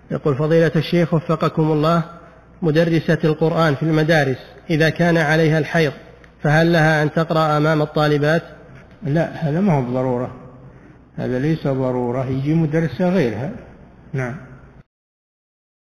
يقول فضيلة الشيخ وفقكم الله، مدرسة القرآن في المدارس إذا كان عليها الحيض فهل لها أن تقرأ أمام الطالبات؟ لا، هذا ما هو بضرورة، هذا ليس ضرورة، يجي مدرسة غيرها. نعم.